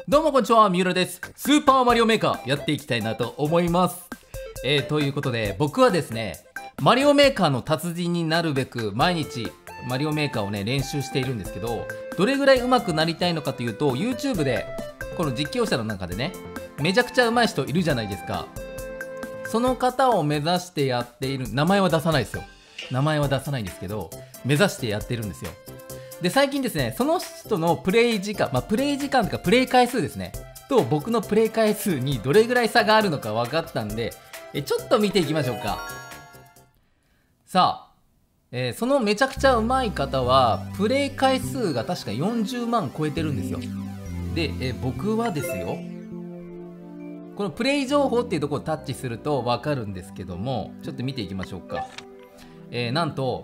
どうもこんにちは、三浦です。スーパーマリオメーカーやっていきたいなと思います。ということで僕はですね、マリオメーカーの達人になるべく毎日マリオメーカーをね練習しているんですけど、どれぐらい上手くなりたいのかというと、 YouTube でこの実況者の中でね、めちゃくちゃ上手い人いるじゃないですか。その方を目指してやっている、名前は出さないですよ。名前は出さないんですけど、目指してやってるんですよ。で、最近ですね、その人のプレイ時間、プレイ時間とかプレイ回数ですね、と僕のプレイ回数にどれぐらい差があるのか分かったんで、ちょっと見ていきましょうか。さあ、そのめちゃくちゃ上手い方はプレイ回数が確か40万超えてるんですよ。で、僕はですよ、このプレイ情報っていうところをタッチすると分かるんですけども、ちょっと見ていきましょうか。なんと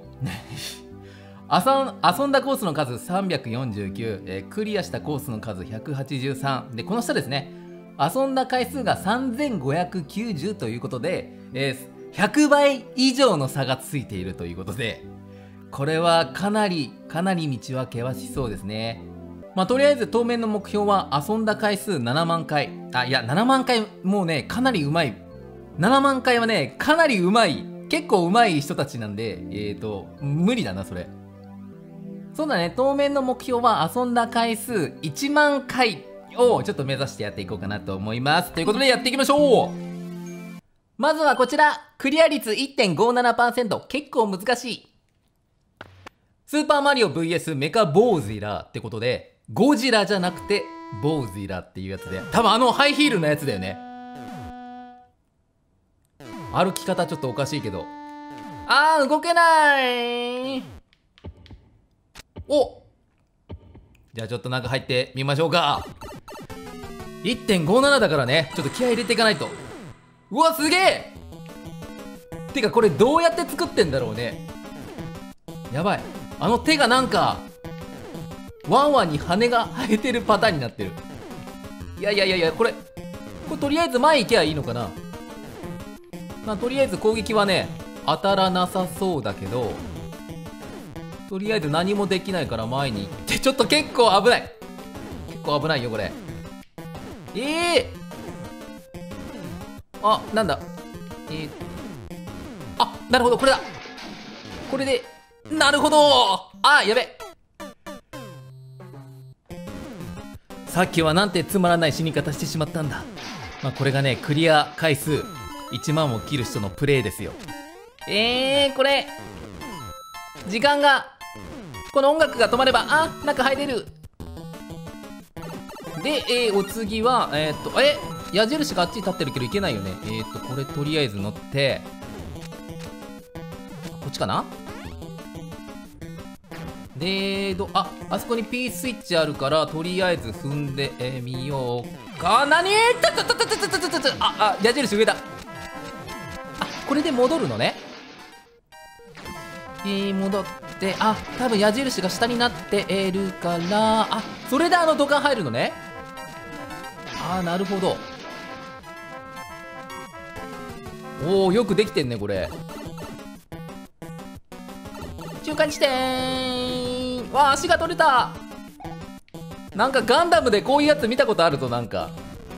遊んだコースの数349、クリアしたコースの数183で、この下ですね、遊んだ回数が3590ということで、100倍以上の差がついているということで、これはかなり道は険しそうですね。とりあえず当面の目標は遊んだ回数7万回。7万回もうね、かなりうまい。7万回はね、かなりうまい。結構うまい人たちなんで、無理だな、それ。そうだね、当面の目標は遊んだ回数1万回をちょっと目指してやっていこうかなと思います。ということでやっていきましょう。まずはこちら、クリア率 1.57%、 結構難しい。スーパーマリオ VS メカボウズイラってことで、ゴジラじゃなくてボウズイラっていうやつで、多分ハイヒールのやつだよね。歩き方ちょっとおかしいけど、動けない。お、じゃあちょっと中入ってみましょうか。 1.57 だからね、ちょっと気合い入れていかないと。うわ、すげえ。てかこれどうやって作ってんだろうね。やばい、手がなんかワンワンに羽が生えてるパターンになってる。いや、これとりあえず前行けばいいのかな。とりあえず攻撃はね当たらなさそうだけど、とりあえず何もできないから前に行って、ちょっと結構危ない。結構危ないよこれ。なんだ、なるほど、これだ。これで、なるほど。やべ。さっきはなんてつまらない死に方してしまったんだ。これがね、クリア回数1万を切る人のプレイですよ。これ時間が、この音楽が止まれば中入れる。で、お次は矢印があっちに立ってるけどいけないよね。これとりあえず乗って、こっちかな。で、あそこに P スイッチあるから、とりあえず踏んでみようか。矢印上だ。これで戻るのね。戻って、多分矢印が下になってるから、それで土管入るのね。なるほど。よくできてんねこれ。中間地点。足が取れた。なんかガンダムでこういうやつ見たことあるぞ。なんか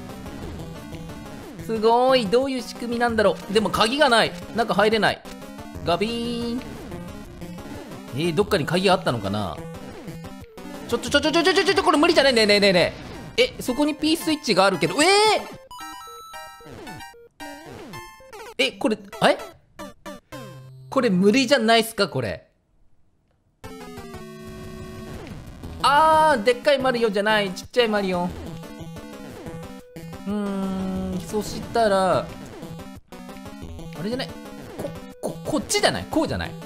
すごい。どういう仕組みなんだろう。でも鍵がない、中入れない。ガビーン。どっかに鍵あったのかな。ちょこれ無理じゃない。ねえそこに P スイッチがあるけど、これこれ無理じゃないっすかこれ。でっかいマリオじゃない、ちっちゃいマリオ。そしたらあれじゃない、こっちじゃない、こうじゃない。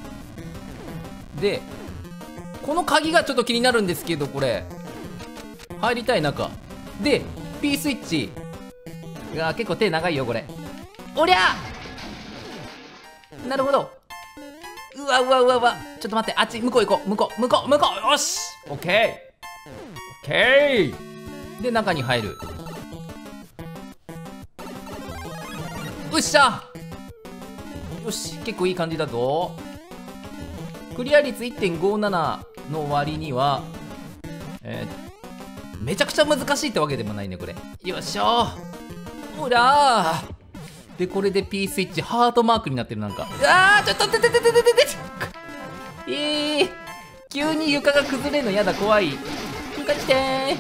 で、この鍵がちょっと気になるんですけど、これ入りたい中で P スイッチが結構手長いよこれ。おりゃなるほど。うわちょっと待って、あっち向こう行こう。向こう。よし、オッケーで中に入る。よっしゃ。よし、結構いい感じだぞ。クリア率 1.57 の割にはめちゃくちゃ難しいってわけでもないね、これ。よっしゃー。ほらー。で、これで P スイッチ、ハートマークになってる、なんか。ちょっと、急に床が崩れるのやだ、怖い。床来て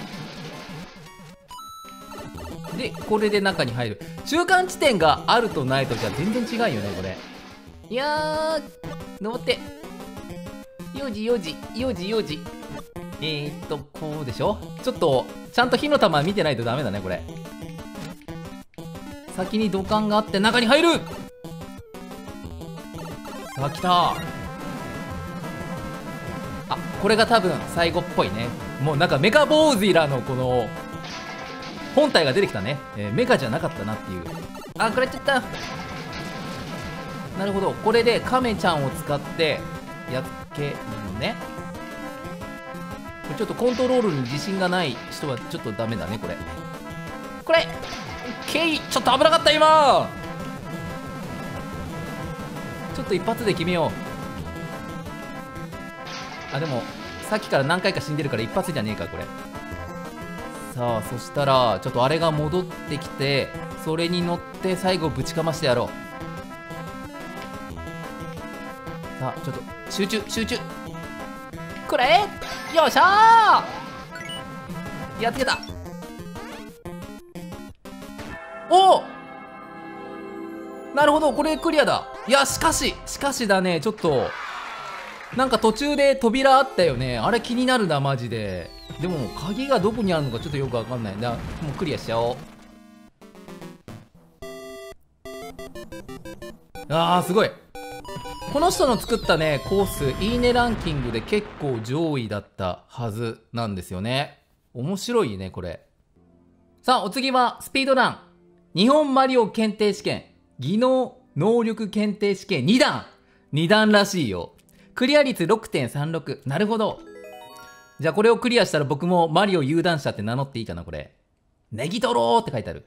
ー。で、これで中に入る。中間地点があるとないとじゃ全然違うよね、これ。いやー、登って。4時、4時、4時、4時。こうでしょ。ちょっと、ちゃんと火の玉見てないとダメだね、これ。先に土管があって中に入る。さあ、来た。あ、これが多分最後っぽいね。もうなんかメカボウズイラのこの、本体が出てきたね。メカじゃなかったなっていう。あ、食らっちゃった。なるほど。これでカメちゃんを使ってやっつけるのね。これちょっとコントロールに自信がない人はちょっとダメだね、これ。これちょっと危なかった、今。ちょっと一発で決めよう。あ、でも、さっきから何回か死んでるから一発じゃねえか、これ。さあ、そしたら、ちょっとあれが戻ってきて、それに乗って最後ぶちかましてやろう。さあ、ちょっと、集中、集中。これよっしゃー。やっつけた。おお、なるほど、これクリアだ。いや、しかしだね、ちょっとなんか途中で扉あったよね。あれ気になるな、マジで。でも鍵がどこにあるのかちょっとよくわかんないな。もうクリアしちゃおう。すごい。この人の作ったねコース、いいねランキングで結構上位だったはずなんですよね。面白いね、これ。さあ、お次はスピードラン日本マリオ検定試験、技能能力検定試験2段らしいよ。クリア率 6.36。 なるほど。じゃあこれをクリアしたら僕もマリオ有段者って名乗っていいかな、これ。ネギトロって書いてある。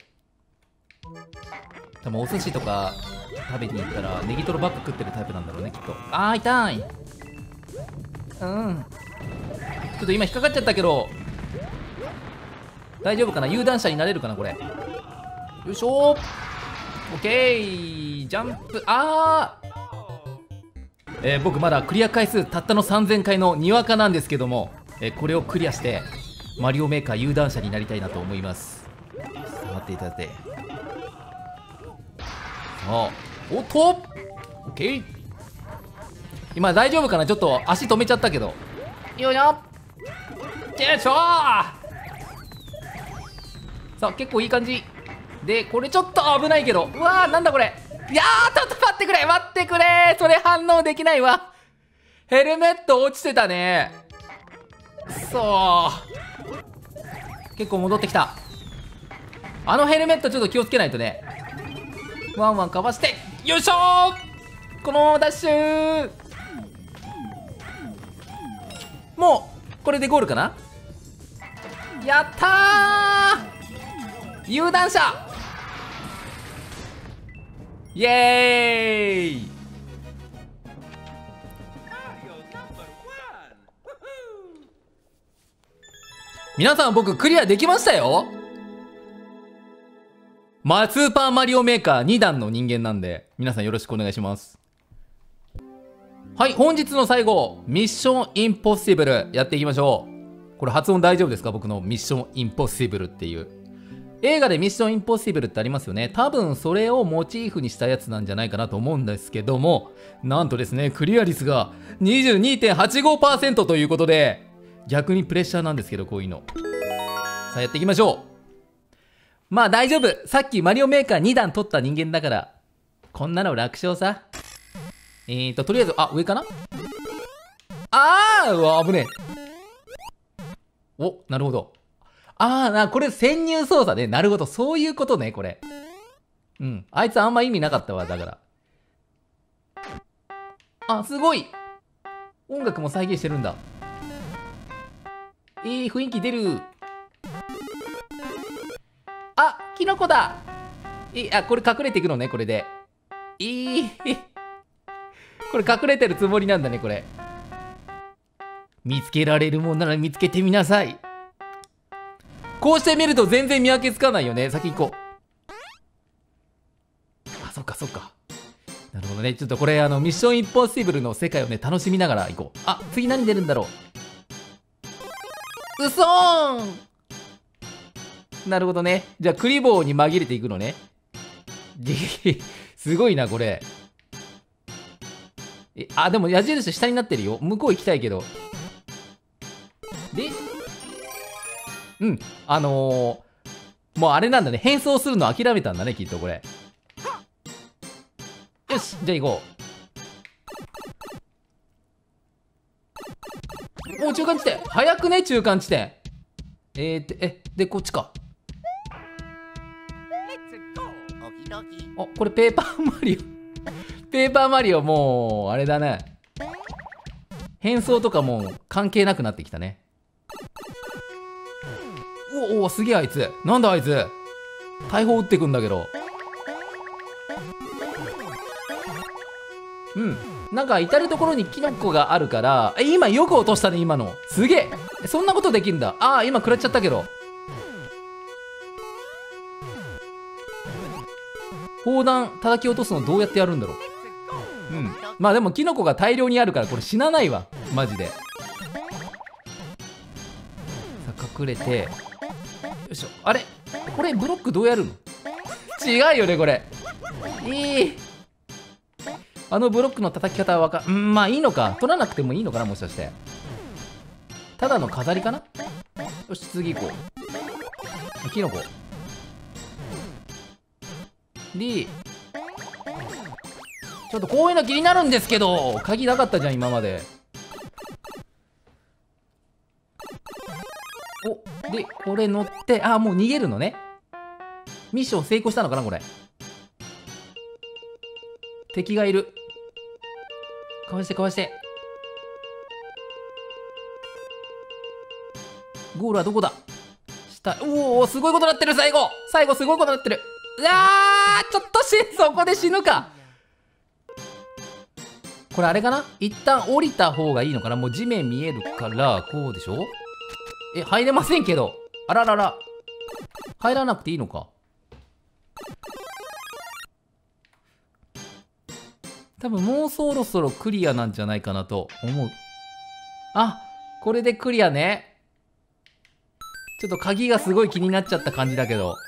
多分お寿司とか食べに行ったらネギトロばっか食ってるタイプなんだろうね、きっと。痛い。ちょっと今引っかかっちゃったけど大丈夫かな。有段者になれるかな、これ。よいしょ。オッケー。ジャンプ。僕まだクリア回数たったの3000回のにわかなんですけども、これをクリアしてマリオメーカー有段者になりたいなと思います。待っていただいて。さあ、おっと、オッケー。今大丈夫かな。ちょっと足止めちゃったけど。よいしょ。よいしょー。さあ、結構いい感じで、これちょっと危ないけど。うわー、なんだこれ。いやー、ちょっと待ってくれ、待ってくれ。それ反応できないわ。ヘルメット落ちてたね。そう。結構戻ってきた。あのヘルメットちょっと気をつけないとね。ワンワンかわして、よいしょー。このダッシュー。もうこれでゴールかな。やったー、有段者。イエーイ。皆さん、僕クリアできましたよ。スーパーマリオメーカー2段の人間なんで、皆さんよろしくお願いします。はい、本日の最後、ミッションインポッシブルやっていきましょう。これ発音大丈夫ですか？僕のミッションインポッシブルっていう。映画でミッションインポッシブルってありますよね。多分それをモチーフにしたやつなんじゃないかなと思うんですけども、なんとですね、クリア率が 22.85% ということで、逆にプレッシャーなんですけど、こういうの。さあ、やっていきましょう。まあ大丈夫。さっきマリオメーカー2段取った人間だから、こんなの楽勝さ。とりあえず、上かな。うわ、危ねえ。お、なるほど。これ潜入操作ね。なるほど。そういうことね、これ。うん。あいつあんま意味なかったわ、だから。すごい。音楽も再現してるんだ。雰囲気出る。キノコだ。これ隠れていくのね、これで。これ隠れてるつもりなんだね、これ。見つけられるもんなら見つけてみなさい。 こうして見ると全然見分けつかないよね。先行こう。あ、そっかそっか。なるほどね。ちょっとこれミッションインポッシブルの世界をね楽しみながら行こう。あ、次何出るんだろう。うそーん。なるほどね。じゃあクリボーに紛れていくのね。すごいなこれ。あ、でも矢印下になってるよ。向こう行きたいけど。で、うん、もうあれなんだね。変装するの諦めたんだね、きっとこれ。よし、じゃあ行こう。お、中間地点。早くね、中間地点。で、こっちか。あ、これペーパーマリオ。ペーパーマリオもう、あれだね。変装とかもう関係なくなってきたね。おお、すげえあいつ。なんだあいつ。大砲撃ってくんだけど。うん。なんか至る所にキノコがあるから、今よく落としたね、今の。すげえ。そんなことできるんだ。ああ、今食らっちゃったけど。砲弾叩き落とすのどうやってやるんだろう。うん。まあでもキノコが大量にあるからこれ死なないわ。マジで。さあ隠れて。よいしょ。あれこれブロックどうやるの。違うよねこれ。あのブロックの叩き方はまあいいのか。取らなくてもいいのかな、もしかして。ただの飾りかな。よし、次行こう。キノコ。で、ちょっとこういうの気になるんですけど、鍵なかったじゃん、今まで。お、で、これ乗って、あ、もう逃げるのね。ミッション成功したのかな、これ。敵がいる。かわしてかわして。ゴールはどこだ。下。おお、すごいことなってる、最後。最後すごいことなってる。うわー、ちょっとそこで死ぬか。これあれかな、一旦降りた方がいいのかな。もう地面見えるからこうでしょ。入れませんけど。あららら、入らなくていいのか。多分もうそろそろクリアなんじゃないかなと思う。あ、これでクリアね。ちょっと鍵がすごい気になっちゃった感じだけど。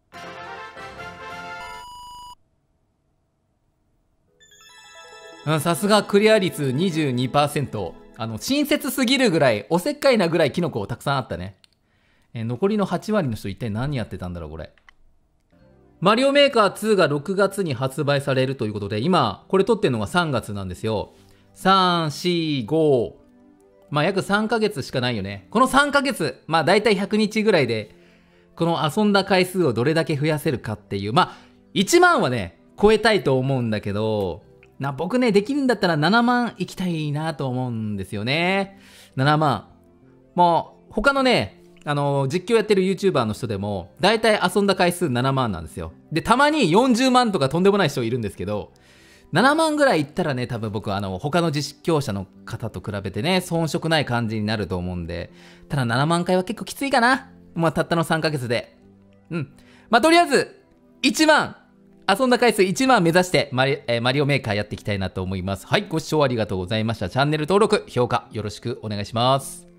さすがクリア率 22%。親切すぎるぐらい、おせっかいなぐらいキノコたくさんあったね。残りの8割の人一体何やってたんだろう、これ。マリオメーカー2が6月に発売されるということで、今、これ撮ってるのが3月なんですよ。3、4、5。まあ約3ヶ月しかないよね。この3ヶ月、まあ大体100日ぐらいで、この遊んだ回数をどれだけ増やせるかっていう。まあ、1万はね、超えたいと思うんだけど、僕ね、できるんだったら7万いきたいなと思うんですよね。7万。もう、他のね、実況やってる YouTuber の人でも、だいたい遊んだ回数7万なんですよ。で、たまに40万とかとんでもない人いるんですけど、7万ぐらいいったらね、多分僕他の実況者の方と比べてね、遜色ない感じになると思うんで、ただ7万回は結構きついかな。まあ、たったの3ヶ月で。うん。まあ、とりあえず、1万遊んだ回数1万目指してマリオメーカーやっていきたいなと思います。はい、ご視聴ありがとうございました。チャンネル登録、評価よろしくお願いします。